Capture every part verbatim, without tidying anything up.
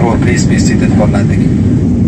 crew, please be seated for landing.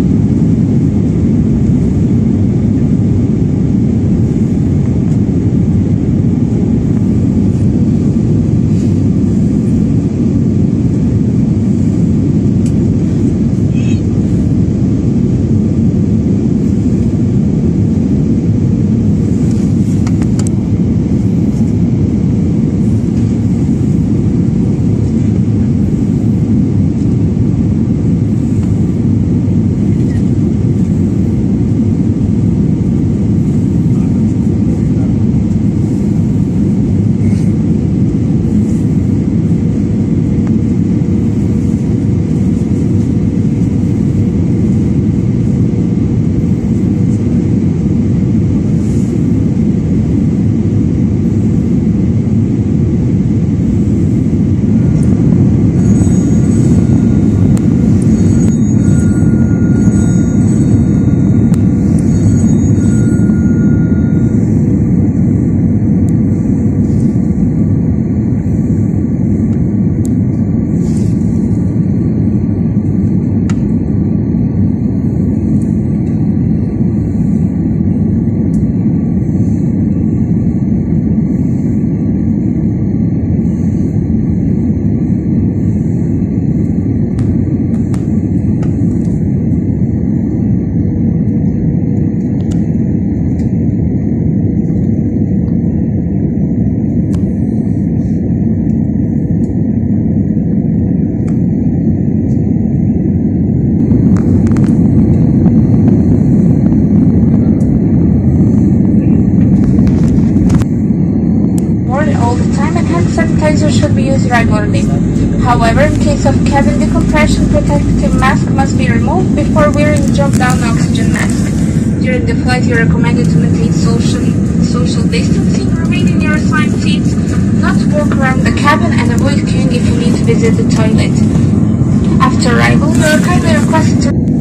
Sanitizer should be used regularly. However, in case of cabin decompression, protective mask must be removed before wearing drop-down oxygen mask. During the flight, you are recommended to maintain social, social distancing, remain in your assigned seats, not walk around the cabin, and avoid queuing if you need to visit the toilet. After arrival, you are kindly requested to